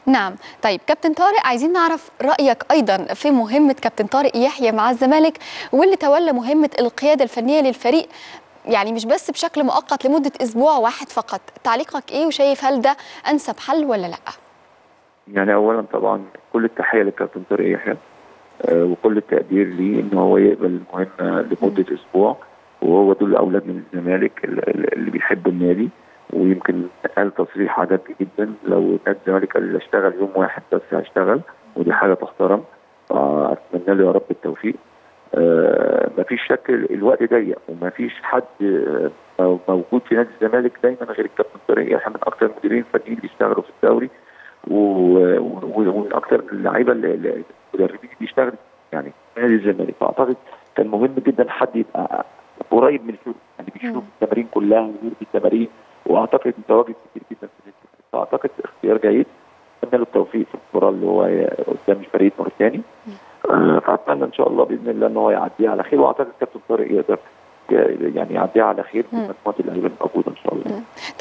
نعم. طيب كابتن طارق، عايزين نعرف رأيك أيضا في مهمة كابتن طارق يحيى مع الزمالك، واللي تولى مهمة القيادة الفنية للفريق، يعني مش بس بشكل مؤقت لمدة أسبوع واحد فقط. تعليقك إيه، وشايف هل ده أنسب حل ولا لأ؟ يعني أولا طبعا كل التحية للكابتن طارق يحيى وكل التقدير ليه إن هو يقبل المهمة لمدة أسبوع، وهو دول أولاد من الزمالك اللي بيحبوا النادي. ويمكن قال تصريح عجبني جدا، لو نادي الزمالك قال اشتغل يوم واحد بس هشتغل، ودي حاجة تحترم. أتمنى له يا رب التوفيق. مفيش شك الوقت ضيق، ومفيش حد موجود في نادي الزمالك دايما غير الكابتن طارق يحيى، من اكثر المديرين الفنيين اللي بيشتغلوا في الدوري، ومن اكثر اللعيبه المدربين اللي بيشتغلوا يعني في نادي الزمالك. فاعتقد كان مهم جدا حد يبقى قريب من الفريق، يعني بيشوف التمارين كلها ويجيب التمارين، واعتقد متواجد كتير جدا في النادي. فاعتقد اختيار جيد. اتمنى له التوفيق في المباراه اللي هو قدام الفريق الموريتاني. فاتمنى ان شاء الله باذن الله ان هو يعديها على خير، واعتقد كابتن طارق يقدر يعني يعديها على خير في مجموعه اللعيبه الموجوده ان شاء الله.